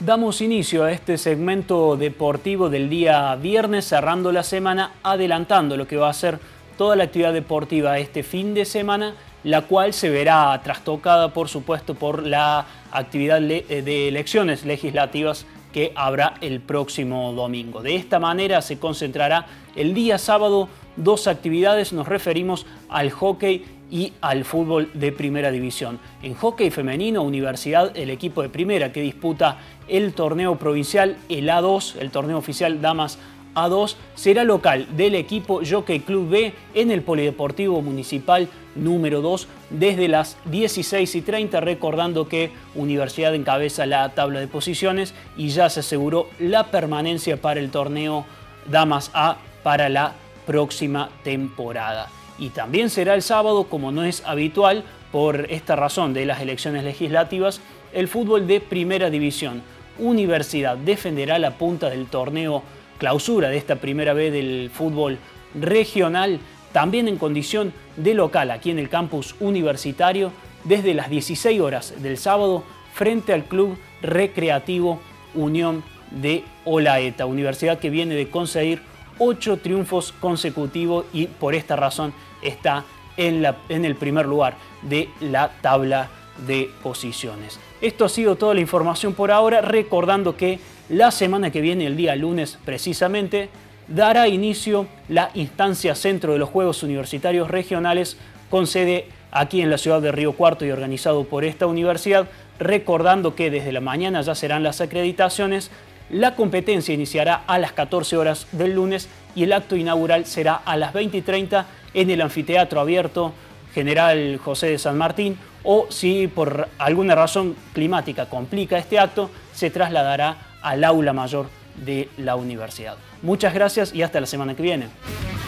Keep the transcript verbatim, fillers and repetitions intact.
Damos inicio a este segmento deportivo del día viernes, cerrando la semana, adelantando lo que va a ser toda la actividad deportiva este fin de semana, la cual se verá trastocada, por supuesto, por la actividad de elecciones legislativas que habrá el próximo domingo. De esta manera se concentrará el día sábado dos actividades, nos referimos al hockey y al fútbol de primera división. En hockey femenino, Universidad, el equipo de primera que disputa el torneo provincial, el A dos, el torneo oficial Damas A dos, será local del equipo Jockey Club B en el Polideportivo Municipal número dos desde las dieciséis y treinta, recordando que Universidad encabeza la tabla de posiciones y ya se aseguró la permanencia para el torneo Damas A para la próxima temporada. Y también será el sábado, como no es habitual por esta razón de las elecciones legislativas, el fútbol de primera división. Universidad defenderá la punta del torneo clausura de esta primera vez del fútbol regional, también en condición de local aquí en el campus universitario, desde las dieciséis horas del sábado frente al Club Recreativo Unión de Olaeta. Universidad que viene de conseguir ocho triunfos consecutivos y por esta razón está en, la, en el primer lugar de la tabla de posiciones. Esto ha sido toda la información por ahora, recordando que la semana que viene, el día lunes precisamente, dará inicio la instancia centro de los Juegos Universitarios Regionales con sede aquí en la ciudad de Río Cuarto y organizado por esta universidad, recordando que desde la mañana ya serán las acreditaciones. La competencia iniciará a las catorce horas del lunes y el acto inaugural será a las veinte y treinta en el Anfiteatro Abierto General José de San Martín, o si por alguna razón climática complica este acto, se trasladará al aula mayor de la universidad. Muchas gracias y hasta la semana que viene.